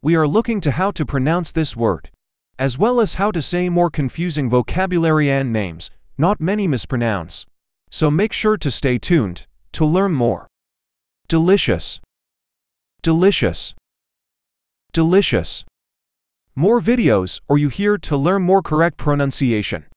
We are looking to how to pronounce this word, as well as how to say more confusing vocabulary and names not many mispronounce. So make sure to stay tuned to learn more. Delicious. Delicious. Delicious. More videos or you here to learn more correct pronunciation.